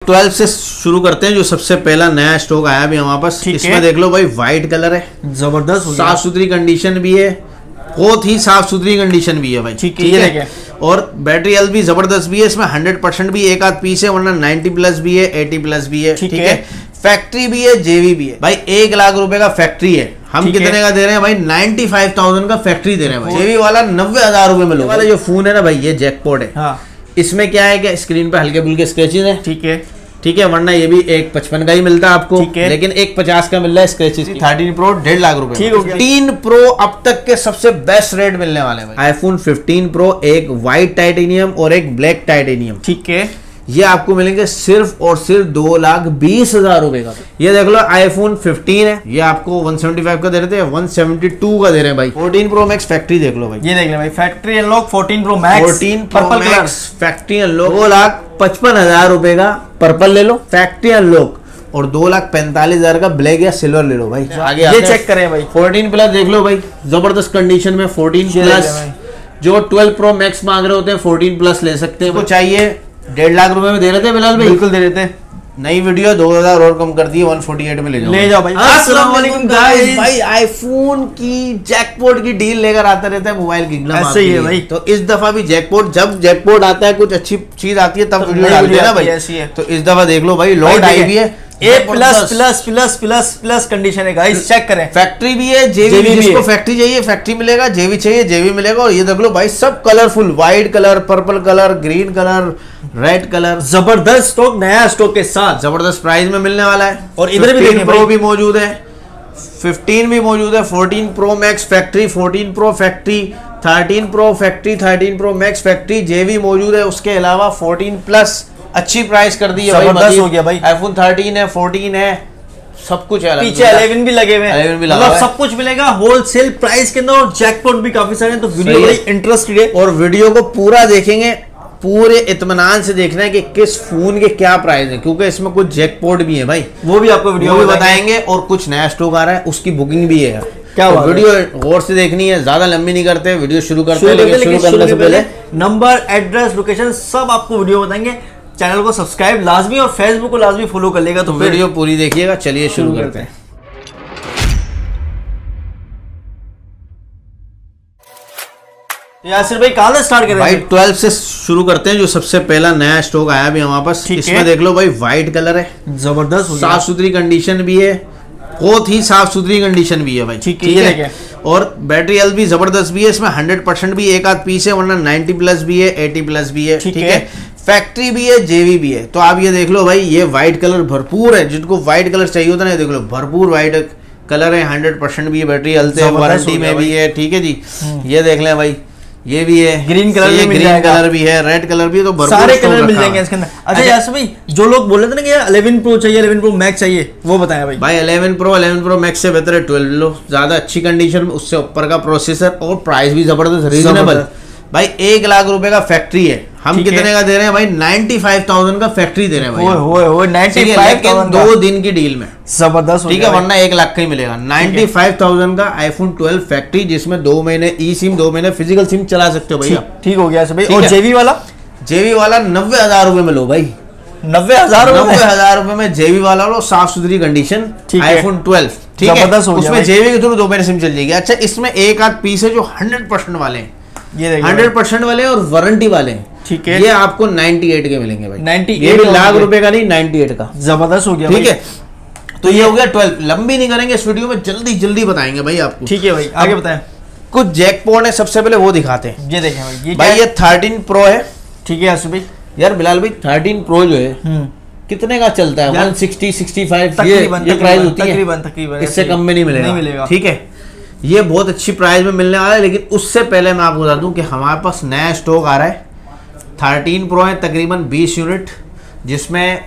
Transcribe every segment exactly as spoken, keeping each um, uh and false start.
Twelve से शुरू करते हैं, जो सबसे पहला नया स्टॉक आया भी हमारे पास। इसमें देख लो भाई, व्हाइट कलर है, जबरदस्त, साफ सुथरी कंडीशन भी है, बहुत ही साफ सुथरी कंडीशन भी है भाई। ठीक है, और बैटरी हेल्थ भी जबरदस्त भी है। इसमें हंड्रेड परसेंट भी एक आध पीस है, वरना नाइन्टी प्लस भी है, एटी प्लस भी है। ठीक है, फैक्ट्री भी है, जेवी भी है भाई। एक लाख रुपए का फैक्ट्री है। हम कितने का दे रहे हैं भाई? नाइन्टी फाइव थाउजेंड का फैक्ट्री दे रहे हैं भाई। जेवी वाला नब्बे हजार रुपए में लो। वाला जो फोन है ना भाई, ये जैकपॉट है। हाँ। इसमें क्या है कि स्क्रीन पे हल्के फुल्के स्क्रैचेस है। ठीक है, ठीक है, वरना ये भी एक पचपन का ही मिलता है आपको, लेकिन एक पचास का मिल रहा है स्क्रैचेस। थर्टीन प्रो डेढ़ लाख रुपए। ठीक हो गया। फिफ्टीन प्रो अब तक के सबसे बेस्ट रेट मिलने वाले हैं। आईफोन फिफ्टीन प्रो, एक व्हाइट टाइटेनियम और एक ब्लैक टाइटेनियम। ठीक है, ये आपको मिलेंगे सिर्फ और सिर्फ दो लाख बीस हजार रुपए का। ये देख लो, आईफोन फिफ्टीन है, ये आपको वन सेवेंटी फाइव का दे रहे थे, वन सेवेंटी टू का दे रहे हैं भाई। फोर्टीन प्रो मैक्स फैक्ट्री देख लो भाई, ये देख ले भाई, factory unlock fourteen pro max, fourteen pro max factory unlock, दो लाख पचपन हजार रुपए का पर्पल ले लो फैक्ट्री अनलॉक, और दो लाख पैंतालीस हजार का ब्लैक या सिल्वर ले लो भाई। आगे ये चेक करें भाई, फोर्टीन प्लस देख लो भाई, जबरदस्त कंडीशन में। फोर्टीन प्लस जो ट्वेल्व प्रो मैक्स मांग रहे होते हैं, फोर्टीन प्लस ले सकते हैं। वो चाहिए डेढ़ लाख रुपए में दे रहे थे बिलाल भाई, बिल्कुल दे रहे थे। नई वीडियो दो हजार और कम कर दी, वन फोर्टी एट में ले जाओ, ले जाओ भाई। अस्सलाम वालेकुम गाइस। भाई आईफोन की जैकपॉट की डील लेकर आता रहता है मोबाइल किंगडम, ऐसे ही है भाई। तो इस दफा भी जैकपॉट, जब जैकपॉट आता है, कुछ अच्छी चीज आती है, तब वीडियो डालते हैं ना भाई, ऐसी है। तो इस दफा देख लो भाई, लॉट आई भी है, A plus plus plus plus plus condition है गाइस, चेक करें। फैक्ट्री भी है, जेवी भी, जिसको फैक्ट्री चाहिए फैक्ट्री मिलेगा, जेवी चाहिए जेवी मिलेगा। और ये देख लो भाई, सब colourful, white colour, purple colour, green colour, red colour, जबरदस्त स्टॉक, नया स्टॉक के साथ जबरदस्त प्राइस में मिलने वाला है। और इधर भी देखें, प्रो भी मौजूद है, फिफ्टीन भी मौजूद है, fourteen pro max factory, fourteen pro factory, thirteen pro factory, thirteen pro max factory, JV मौजूद है। उसके अलावा फोर्टीन प्लस अच्छी प्राइस कर दी है भाई, जबरदस्त हो गया भाई। आईफोन थर्टीन है, फोर्टीन है, सब कुछ है, पीछे इलेवन भी लगे हुए हैं, इलेवन भी लगा है, सब कुछ मिलेगा होलसेल प्राइस के अंदर। और जैकपॉट भी काफी सारे हैं, तो वीडियो बड़ी इंटरेस्टेड है, और वीडियो को पूरा देखेंगे, पूरे इत्मीनान से देखना है कि किस फोन के क्या प्राइस है, क्योंकि इसमें कुछ जैकपॉट भी है भाई, वो भी आपको वीडियो में बताएंगे। और कुछ नया स्टॉक आ रहा है, उसकी बुकिंग भी है। क्या तो वीडियो गौर से देखनी है, ज्यादा लंबी नहीं करते, वीडियो शुरू करते हैं, लेकिन शुरू करने से पहले नंबर, एड्रेस, लोकेशन सब आपको वीडियो बताएंगे। चैनल को सब्सक्राइब लाजमी और फेसबुक को लाजमी फॉलो कर लेगा, तो वीडियो पूरी देखिएगा। चलिए शुरू करते हैं। यासिर भाई कहाँ से स्टार्ट करें? भाई ट्वेल्व से शुरू करते हैं, जो सबसे पहला नया स्टॉक आया भी हमारे पास। इसमें देख लो भाई, व्हाइट कलर है, जबरदस्त, साफ सुथरी कंडीशन भी है, बहुत ही साफ सुथरी कंडीशन भी है भाई। ठीक है, और बैटरी हेल्थ भी जबरदस्त भी है। इसमें हंड्रेड परसेंट भी एक आध पीस है, वरना नाइन्टी प्लस भी है, एटी प्लस भी है। ठीक है, फैक्ट्री भी है, जेवी भी है। तो आप ये देख लो भाई, ये व्हाइट कलर भरपूर है, जिनको व्हाइट कलर चाहिए होता है ना, देख लो भरपूर व्हाइट कलर है, हंड्रेड परसेंट भी है, बैटरी हेल्थ है, वारंटी में भी है। ठीक है जी, ये देख लें भाई, ये भी है, ग्रीन कलर, ये ग्रीन कलर भी है, रेड कलर भी है, तो सारे कलर मिल जाएंगे इसके अंदर। अच्छा यार भाई, जो लोग बोल रहे थे ना कि इलेवन प्रो चाहिए, इलेवन प्रो मैक्स चाहिए, वो बताया भाई। भाई eleven pro, eleven pro max से बेहतर है ट्वेल्व लो, ज्यादा अच्छी कंडीशन में, उससे ऊपर का प्रोसेसर, और प्राइस भी जबरदस्त, रीजनेबल भाई। एक लाख रुपए का फैक्ट्री है। हम कितने का दे रहे हैं भाई? नाइन्टी फाइव थाउजेंड का फैक्ट्री दे रहे हैं भाई। ओए ओए नाइन्टी फाइव, दो दिन की डील में जबरदस्त, ठीक है, वरना एक लाख का ही मिलेगा। नाइन्टी फाइव थाउजेंड का आईफोन ट्वेल्व फैक्ट्री, जिसमें दो महीने ई सिम, दो महीने फिजिकल सिम चला सकते हो भैया। ठीक हो गया भाई। और जेवी वाला, जेवी वाला नब्बे हजार रुपए में लो भाई, नब्बे हजार नब्बे हजार रुपए में जेवी वाला लो, साफ सुथरी कंडीशन, आईफोन ट्वेल्व। ठीक है, उसमें जेवी के थ्रू दो महीने सिम चल जाएगी। अच्छा, इसमें एक आध पीस है जो हंड्रेड परसेंट वाले हैं, ये हंड्रेड परसेंट वाले और वारंटी वाले हैं। ठीक है, ये आपको अट्ठानवे के मिलेंगे भाई, नाइन्टी एट, ये भी लाख रुपए का नहीं, अट्ठानवे का, जबरदस्त हो गया। ठीक है, तो ये हो गया ट्वेल्व। लंबी नहीं करेंगे इस वीडियो में, जल्दी जल्दी बताएंगे भाई आपको। ठीक है भाई, आगे बताएं। कुछ जैकपॉट है, सबसे पहले वो दिखाते हैं। ये देखें भाई, ये भाई ये थर्टीन प्रो है। ठीक है यार भाई, यार बिलाल भाई थर्टीन प्रो जो है कितने का चलता है? वन सिक्सटी, सिक्सटी फाइव ये प्राइस होती है, तकरीबन तकरीबन इससे कम में नहीं मिलेगा। ठीक है, ये बहुत अच्छी प्राइस में मिलने वाला है। लेकिन उससे पहले मैं आपको बता दूं कि हमारे पास नया स्टॉक आ रहा है। थर्टीन प्रो है, तकरीबन बीस यूनिट, जिसमें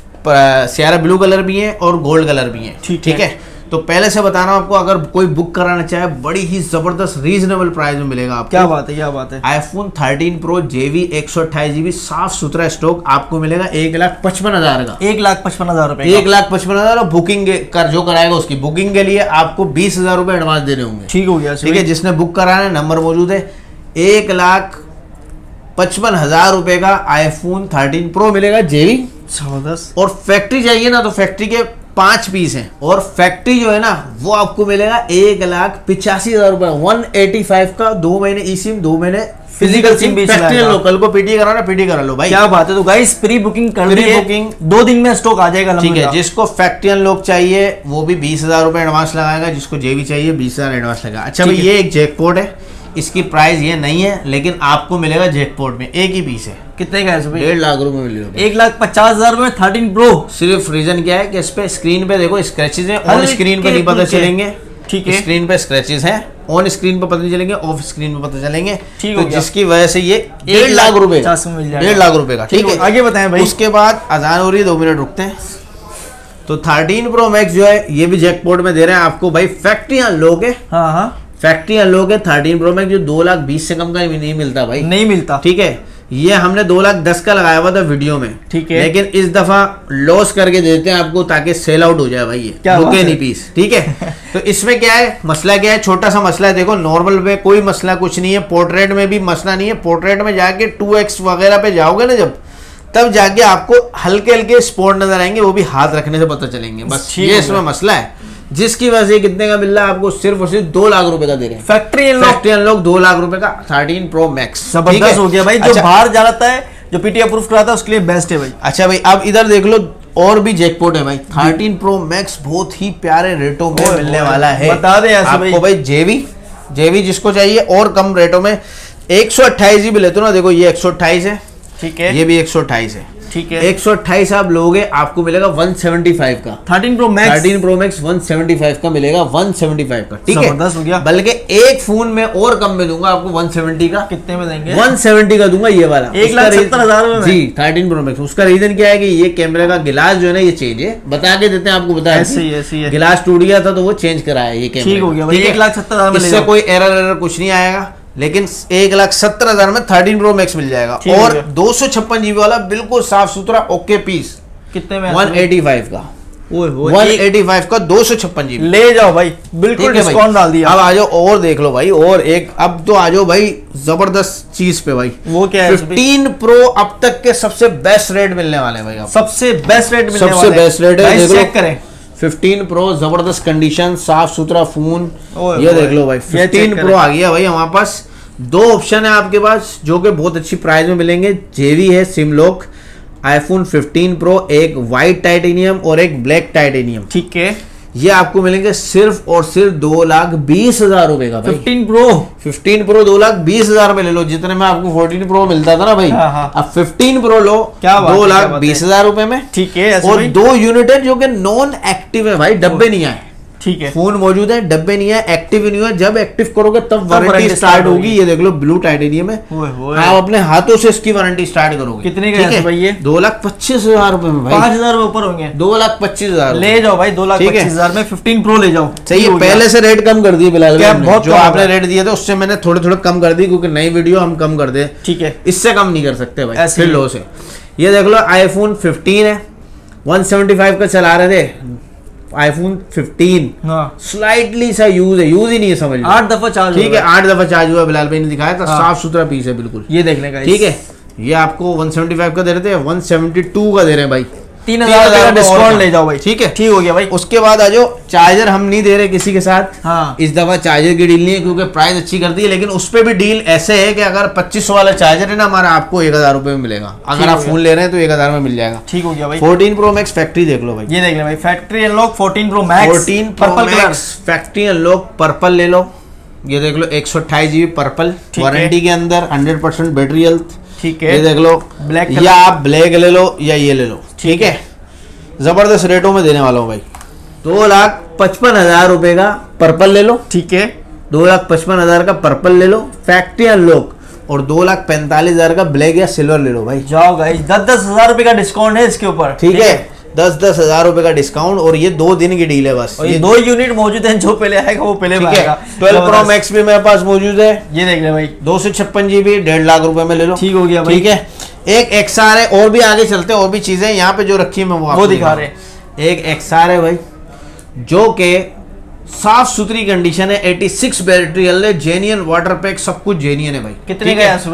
सियारा ब्लू कलर भी है और गोल्ड कलर भी है। ठीक है, तो पहले से बता रहा हूं आपको, अगर कोई बुक कराना चाहे, बड़ी ही जबरदस्त रीजनेबल प्राइस में मिलेगा आपको। क्या बात है, क्या बात है। आईफोन थर्टीन प्रो जेवी एक सौ अट्ठाईस जीबी साफ सुथरा स्टॉक आपको मिलेगा एक लाख पचपन हजार का, एक लाख पचपन हजार रुपए, एक लाख पचपन हजार। और बुकिंग कर जो कराएगा, उसकी बुकिंग के लिए आपको बीस हजार रुपए एडवांस देने होंगे। ठीक हो गया, ठीक है। जिसने बुक कराना है, नंबर मौजूद है, एक लाख पचपन हजार रुपए का आईफोन थर्टीन प्रो मिलेगा जेवी जबरदस्त। और फैक्ट्री चाहिए ना तो फैक्ट्री के पांच पीस हैं, और फैक्ट्री जो है ना वो आपको मिलेगा एक लाख पिचासी हजार रुपए वन एटी फाइव का, दो महीने ई सिम, दो महीने फिजिकल सिम। फैक्ट्री लोकल को पीटी करा ना, पीटी करा लो भाई, क्या बात है। तो गाइस प्री बुकिंग कर लीजिए, बुकिंग दो दिन में स्टॉक आ जाएगा। ठीक है, जिसको फैक्ट्री लोग चाहिए वो भी बीस हजार रुपए एडवांस लगाएगा, जिसको जेबी चाहिए बीस हजार एडवांस लगाएगा। अच्छा भाई, ये एक जैकपॉट है, इसकी प्राइस ये नहीं है, लेकिन आपको मिलेगा जैकपॉट में एक ही पीस है। कितने का है? डेढ़ लाख रुपए मिलेगा, एक लाख पचास हजार रुपए थर्टीन प्रो। सिर्फ रीजन क्या है कि इस पे स्क्रीन पे देखो स्क्रैचेस हैं, ऑन स्क्रीन पे नहीं पता चलेंगे। ठीक है, स्क्रीन पे स्क्रैचेस हैं, ऑन स्क्रीन पे पता नहीं चलेंगे, ऑफ स्क्रीन पे पता चलेंगे। ठीक है, तो जिसकी वजह से ये डेढ़ लाख रुपए डेढ़ लाख रुपए का। ठीक है, आगे बताएं भाई। उसके बाद अजान हो रही है, दो मिनट रुकते हैं। तो थर्टीन प्रो मैक्स जो है ये भी जैकपॉट में दे रहे हैं आपको भाई, फैक्ट्री अनलॉक है। हाँ हाँ, फैक्ट्री अनलॉक है थर्टीन प्रो मैक्स, जो दो लाख बीस से कम का नहीं मिलता भाई, नहीं मिलता। ठीक है, ये हमने दो लाख दस का लगाया हुआ था वीडियो में। ठीक है, लेकिन इस दफा लॉस करके देते हैं आपको, ताकि सेल आउट हो जाए भाई, ये रुके नहीं पीस। ठीक है, तो इसमें क्या है मसला, क्या है छोटा सा मसला है। देखो नॉर्मल पे कोई मसला कुछ नहीं है, पोर्ट्रेट में भी मसला नहीं है। पोर्ट्रेट में जाके टू एक्स वगैरह पे जाओगे ना जब, तब जाके आपको हल्के हल्के स्पॉट नजर आएंगे, वो भी हाथ रखने से पता चलेंगे। बस ये इसमें मसला है, जिसकी वजह से कितने का मिल रहा है आपको, सिर्फ और सिर्फ दो लाख रुपए का दे रहे हैं फैक्ट्री फैक्ट्री अनलॉक, दो लाख रुपए का थर्टीन प्रो मैक्स। जबरदस्त हो गया भाई। जो बाहर जाता है, जो पीटी अप्रूव कराता है, उसके लिए बेस्ट है भाई। अच्छा भाई, अब इधर देख लो, और भी जैकपॉट है भाई। थर्टीन प्रो मैक्स बहुत ही प्यारे रेटों में मिलने वाला है, बता दें आपको भाई। जेवी जेवी जिसको चाहिए और कम रेटों में, एक सौ अट्ठाईस जीबी लेते हो ना, देखो ये एक सौ अट्ठाईस है। ठीक है, ये भी एक सौ अट्ठाईस है। ठीक है, एक सौ अट्ठाईस आप लोगे, आपको मिलेगा वन सेवेंटी फाइव का thirteen pro max. Thirteen pro max one seventy five का मिलेगा, वन सेवेंटी फाइव का। ठीक है, जबरदस्त हो गया। बल्कि एक फोन में और कम में दूंगा आपको, वन सेवेंटी का। कितने में देंगे? वन सेवेंटी का दूंगा, ये वाला एक लाख सत्तर हजार में जी, थर्टीन प्रो मैक्स। उसका रीजन क्या है कि ये कैमरे का गिलास जो है ना, ये चेंज है, बता के देते हैं आपको, बताया ऐसे ही ऐसे ही गिलास टूट गया था तो वो चेंज कराया ये कैमरा। ठीक हो गया भाई, एक लाख सत्तर हजार में इससे कोई एरर एरर कुछ नहीं आएगा, लेकिन एक लाख सत्तर हजार में थर्टीन प्रो मैक्स मिल जाएगा, और दो सौ छप्पन जीबी वाला बिल्कुल साफ सुथरा ओके पीस। कितने में? वन एटी फाइव का वन एटी फाइव का दो सौ छप्पन जीबी ले जाओ भाई, बिल्कुल डिस्काउंट डाल दिया। अब आ जाओ और देख लो भाई, और एक अब तो आ जाओ भाई जबरदस्त चीज पे भाई। वो क्या है? फिफ्टीन प्रो अब तक के सबसे बेस्ट रेट मिलने वाले भाई, सबसे बेस्ट रेट मिलने सबसे बेस्ट रेट है। चेक करें, फिफ्टीन प्रो जबरदस्त कंडीशन, साफ सुथरा फोन, ये देख लो भाई। फिफ्टीन प्रो आ गया भाई हमारे पास। दो ऑप्शन है आपके पास जो कि बहुत अच्छी प्राइस में मिलेंगे। जेवी है SIM lock, iPhone fifteen pro, एक व्हाइट टाइटेनियम और एक ब्लैक टाइटेनियम। ठीक है, ये आपको मिलेंगे सिर्फ और सिर्फ दो लाख बीस हजार रुपए का। फिफ्टीन प्रो फिफ्टीन प्रो दो लाख बीस हजार में ले लो, जितने में आपको फोर्टीन प्रो मिलता था ना भाई। हाँ हाँ। अब फिफ्टीन प्रो लो, क्या दो लाख बीस हजार रुपए में। ठीक है, और दो यूनिट है जो कि नॉन एक्टिव है भाई, डब्बे नहीं आए। ठीक है, फोन मौजूद है, डब्बे नहीं है, एक्टिव नहीं हुआ। जब एक्टिव करोगे तब वारंटी स्टार्ट होगी। ये देख लो ब्लू टाइटेनियम है, आप अपने हाथों से इसकी वारंटी स्टार्ट करोगे। कितने का है भाई ये? दो लाख पच्चीस हजार रुपए में भाई, पांच हजार ऊपर होंगे। दो लाख पच्चीस हजार ले जाओ भाई, दो लाख पच्चीस हजार में फिफ्टीन प्रो ले जाओ। सही है, पहले से रेट कम कर दिए बिलाल, जो आपने रेट दिए थे उससे मैंने थोड़े थोड़े कम कर दी, क्योंकि नई वीडियो हम कम कर दे। ठीक है, इससे कम नहीं कर सकते भाई, फिर लो से। ये देख लो आईफोन फिफ्टीन है, वन सेवेंटी फाइव का चला रहे थे आईफोन फिफ्टीन, स्लाइटली सा यूज है, यूज ही नहीं है समझ लो। आठ दफा चार्ज, ठीक है, आठ दफा चार्ज हुआ, बिलाल भाई ने दिखाया था। हाँ। साफ सुथरा पीस है बिल्कुल, ये देखने का। ठीक है, ये आपको वन सेवेंटी फाइव का दे रहे थे, वन सेवेंटी टू का दे रहे हैं भाई, तीन हजार का डिस्काउंट ले जाओ भाई। ठीक है, ठीक हो गया भाई। उसके बाद आ जाओ, चार्जर हम नहीं दे रहे किसी के साथ। हाँ, इस दफा चार्जर की डील नहीं है, क्योंकि प्राइस अच्छी कर दी है, लेकिन उस पर भी डील ऐसे है कि अगर पच्चीस सौ वाला चार्जर है ना हमारा, आपको एक हजार रुपए में मिलेगा। अगर आप फोन ले रहे हैं तो एक हजार में मिल जाएगा। ठीक हो गया भाई। फोर्टीन प्रो मैक्स फैक्ट्री देख लो भाई, ये देख ले भाई, factory unlock fourteen pro max, fourteen pro max factory unlock purple ले लो। ये देख लो एक सौ अट्ठाईस जीबी पर्पल, वारंटी के अंदर, हंड्रेड परसेंट बैटरी हेल्थ। ठीक है, ये देख लो ब्लैक, या आप ब्लैक ले लो या ये ले लो। ठीक है, जबरदस्त रेटों में देने वाला हूँ भाई। दो लाख पचपन हजार रुपए का पर्पल ले लो। ठीक है, दो लाख पचपन हजार का पर्पल ले लो फैक्ट्री अनलॉक, और दो लाख पैंतालीस हजार का ब्लैक या सिल्वर ले लो भाई। जाओ गाइस, दस दस हजार रुपए का डिस्काउंट है इसके ऊपर। ठीक है, दस दस हजार रुपए का डिस्काउंट, और ये दो दिन की डील है बस। और ये दो यूनिट मौजूद है, जो पहले आएगा वो पहले आएगा। ट्वेल्व प्रो मैक्स भी मेरे पास मौजूद है, ये देख ले भाई, दो सौ छप्पन जीबी डेढ़ लाख रुपए में ले लो। ठीक हो गया भाई। ठीक है, एक एक्सआर है, और भी आगे चलते हैं, और भी चीजें यहाँ पे जो रखी है मैं वो वो दिखा रहे हैं। एक एक्सआर है भाई, जो के साफ सुथरी कंडीशन है, छियासी battery health, genuine water pack, सब कुछ जेन्युइन है भाई। कितने का है भाई?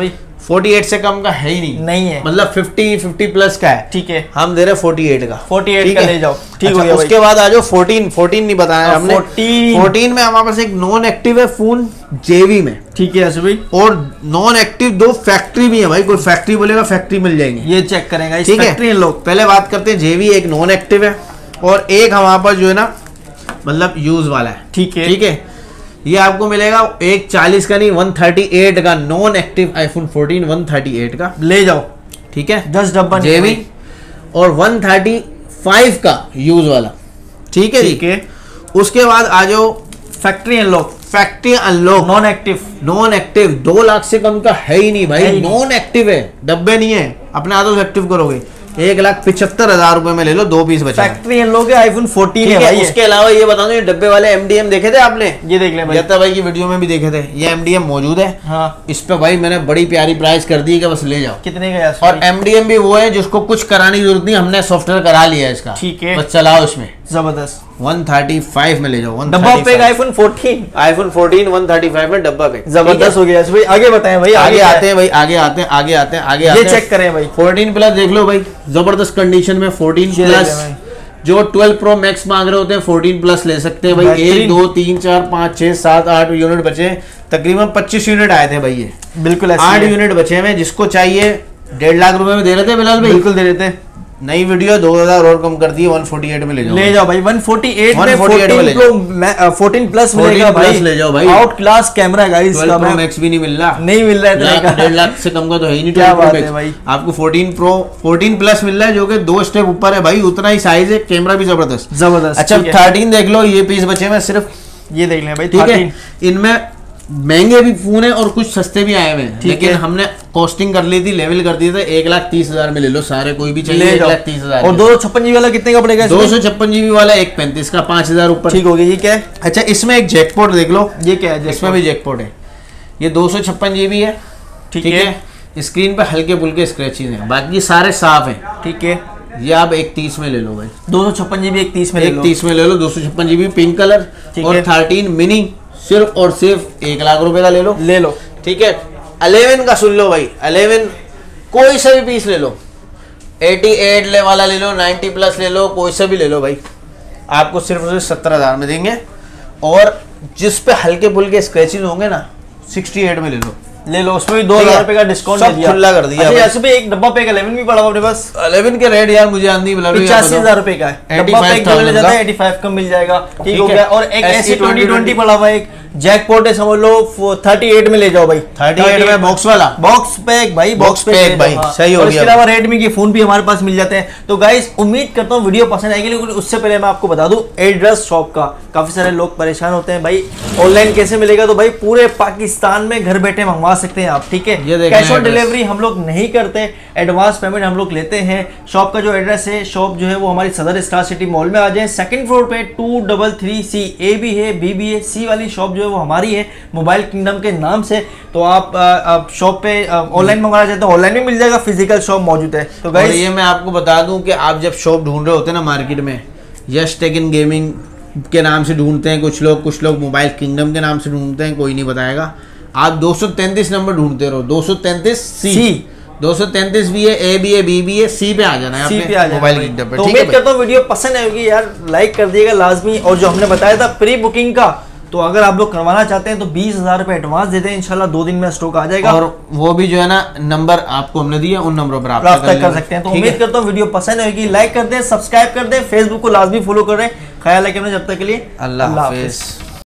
अड़तालीस से कम का है ही नहीं नहीं है, मतलब पचास पचास प्लस का है। ठीक है, हम दे रहे अड़तालीस का, अड़तालीस का ले जाओ। ठीक अच्छा, हो गया। उसके बाद आ जाओ चौदह, चौदह नहीं बताया हमने। चौदह चौदह में हमारे पास एक नॉन एक्टिव है फोन जेवी में, ठीक है भाई, और नॉन एक्टिव दो फैक्ट्री भी है भाई। कोई फैक्ट्री बोलेगा फैक्ट्री मिल जाएंगे, ये चेक करेंगे इस ठीक है। फैक्ट्री लोग पहले बात करते हैं जेवी, एक नॉन एक्टिव है और एक हमारे पास जो है ना मतलब यूज वाला है, ठीक है, ठीक है। ये आपको मिलेगा एक चालीस का नहीं एक सौ अड़तीस का नॉन एक्टिव आईफोन चौदह एक सौ अड़तीस का ले जाओ, ठीक है। दस डब्बा जेवी और एक सौ पैंतीस का यूज वाला, ठीक है, ठीक है। उसके बाद आ जाओ factory unlock, factory unlock non active, non active दो लाख से कम का है ही नहीं भाई, नॉन एक्टिव है, डब्बे नहीं है, अपने हाथों से एक्टिव करोगे एक लाख पिछहत्तर हजार रुपए में ले लो, दो पीस बचा। फैक्ट्री अनलॉक है, आईफोन चौदह है भाई। उसके अलावा ये बता दो, ये डब्बे वाले एमडीएम देखे थे आपने? ये देख ले भाई, जत्ता भाई की वीडियो में भी देखे थे, ये एमडीएम मौजूद है। हाँ, इस पे भाई मैंने बड़ी प्यारी प्राइस कर दी है कि बस ले जाओ। कितने का? और एमडीएम भी वो है जिसको कुछ कराने की जरूरत नहीं, हमने सॉफ्टवेयर करा लिया है इसका, ठीक है, बस चलाओ इसमें। जबरदस्त, एक सौ पैंतीस में ले जाओ, डब्बा पे आईफोन चौदह, आईफोन चौदह एक सौ पैंतीस में डब्बा पे, जबरदस्त हो गया भाई। आगे बताएं भाई, आगे आते हैं भाई, आगे आते हैं, आगे आते हैं, आगे आते हैं। ये चेक करें भाई, चौदह प्लस देख लो भाई, जबरदस्त कंडीशन में। चौदह प्लस जो बारह प्रो मैक्स मांग रहे होते हैं चौदह प्लस ले सकते हैं भाई। एक दो तीन चार पाँच छह सात आठ यूनिट बचे, तकरीबन पच्चीस यूनिट आए थे भाई, ये बिल्कुल आठ यूनिट बचे हुए, जिसको चाहिए डेढ़ लाख रुपए में दे रहे थे बिलाल भाई, बिल्कुल दे रहे थे। नई वीडियो दो हजार और कम कर दी, एक सौ अड़तालीस में ले जाओ, ले जाओ भाई। एक सौ अड़तालीस में चौदह चौदह प्लस मिलेगा भाई, ले जाओ भाई, आउट क्लास कैमरा गाइस का। प्रो मैक्स भी नहीं मिल रहा, नहीं मिल रहा है, डेढ़ लाख से कम का तो है ही नहीं। क्या बात है भाई, आपको चौदह प्रो चौदह प्लस मिल रहा है, जो कि दो स्टेप ऊपर है भाई, उतना ही साइज है, कैमरा भी जबरदस्त जबरदस्त। अच्छा थर्टीन देख लो, ये पीस बचे हैं सिर्फ, ये देख लें भाई, ठीक है। इनमें महंगे भी फोन है और कुछ सस्ते भी आए हुए हैं, लेकिन हमने कॉस्टिंग कर ली थी, लेवल कर दिए थे, एक लाख तीस हजार में ले लो सारे, कोई भी चाहिए एक लाख तीस हजार। और दो सौ छप्पन जीबी वाला कितने का पड़ेगा? दो सौ छप्पन जीबी वाला एक पैंतीस का, पांच हजार ऊपर, ठीक हो गया। ये क्या है? अच्छा इसमें एक जैकपॉट देख लो, ये क्या है? इसमें भी जैकपॉट है, ये दो सौ छप्पन जीबी है, ठीक है। स्क्रीन पे हल्के फुल्के स्क्रैचेस हैं, बाकी सारे साफ हैं, ठीक है। ये आप एक तीस में ले लो भाई, दो सौ छप्पन जीबी एक तीस में एक तीस में ले लो, दो सौ छप्पन जीबी पिंक कलर, और थर्टीन मिनी सिर्फ और सिर्फ एक लाख रुपए का ले लो, ले लो, ठीक है। इलेवन का सुन लो भाई, इलेवन कोई सा भी पीस ले लो, अठासी ले वाला ले लो, नब्बे प्लस ले लो, कोई सा भी ले लो भाई, आपको सिर्फ सिर्फ सत्तर हजार में देंगे। और जिस पे हल्के फुल्के स्क्रैचेस होंगे ना, अड़सठ में ले लो, ले लो, उसमें भी दो हजार रुपए का डिस्काउंट सब खुला कर दिया। अच्छा, पे एक डब्बा पैक इलेवन भी पड़ा हुआ अपने पास, इलेवन के रेट यार मुझे आंधी मिला, पचासी हजार रुपए का है डब्बा पैक, जो ले जाता है पचासी का मिल जाएगा, ठीक हो गया। और एक ऐसी ट्वेंटी ट्वेंटी पड़ा हुआ है, एक जैकपॉट है, समझ लो अड़तीस में ले जाओ भाई, अड़तीस में बॉक्स वाला, बॉक्स पैक भाई, बॉक्स पैक भाई, सही हो गया। इसके अलावा रेडमी के फोन भी हमारे पास मिल जाते हैं। तो गाइस उम्मीद करता हूँ वीडियो पसंद आएगी, लेकिन उससे पहले मैं आपको बता दूं एड्रेस शॉप का। काफी सारे लोग परेशान होते हैं भाई ऑनलाइन कैसे मिलेगा, तो भाई पूरे पाकिस्तान में घर बैठे मंगवा सकते हैं आप, ठीक है। कैश ऑन डिलीवरी हम लोग नहीं करते, एडवांस पेमेंट हम लोग लेते हैं। शॉप का जो एड्रेस है, शॉप जो है वो हमारी सदर स्टार सिटी मॉल में आ जाए, सेकंड फ्लोर पे two double three C, A भी है बी भी है, सी वाली शॉप जो है वो हमारी है मोबाइल किंगडम के नाम से। तो आप आप शॉप पे ऑनलाइन मंगवाना चाहते हो, ऑनलाइन भी मिल जाएगा, फिजिकल शॉप मौजूद है। तो गाइस ये मैं आपको बता दूं कि आप जब शॉप ढूंढ रहे होते हैं ना मार्केट में, यश टेक इन गेमिंग के नाम से ढूंढते हैं कुछ लोग, कुछ लोग मोबाइल किंगडम के नाम से ढूंढते हैं, कोई नहीं बताएगा। आप दो सौ तैंतीस नंबर ढूंढते रहो, दो सौ तैंतीस सी, दो सौ तैंतीस भी है, ए भी है, बी भी है, सी पे आ जाना है, सी पे आ जाना मोबाइल किंगडम पे। तो उम्मीद करता हूँ वीडियो पसंद आएगी यार, लाइक कर दिएगा लाजमी। और जो हमने बताया था प्री बुकिंग का, तो अगर आप लोग करवाना चाहते हैं तो बीस हजार रुपए एडवांस देते हैं, इंशाल्लाह दो दिन में स्टॉक आ जाएगा। और वो भी जो है ना नंबर आपको हमने दिया, उन नंबरों पर आप प्राप्त कर सकते हैं। तो उम्मीद करता हूँ वीडियो पसंद आएगी, लाइक कर दें, सब्सक्राइब कर दें, फेसबुक को लाजमी फॉलो कर रहे हैं। ख्याल रखें, जब तक के लिए अल्लाह हाफिज।